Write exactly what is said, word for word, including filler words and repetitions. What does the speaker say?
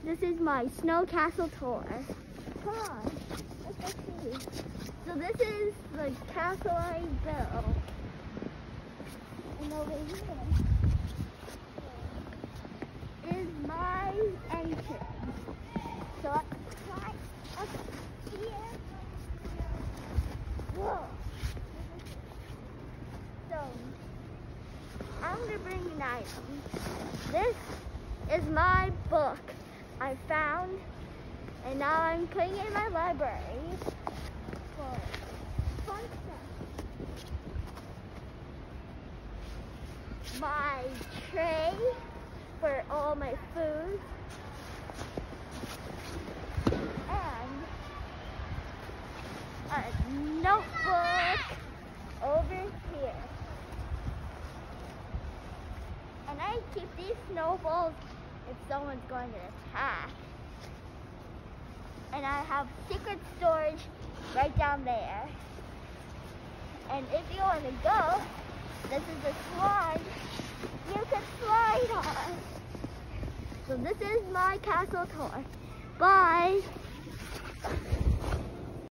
This is my snow castle tour. Come on, let's go see. So this is the castle I built. And over here is my entrance. So I climb up here. Whoa. So I'm gonna bring an item. This is my book I found, and now I'm putting it in my library for fun stuff. My tray for all my food, and a notebook over here. And I keep these snowballs if someone's going to attack. And I have secret storage right down there. And if you want to go, this is a slide you can slide on. So this is my castle tour. Bye.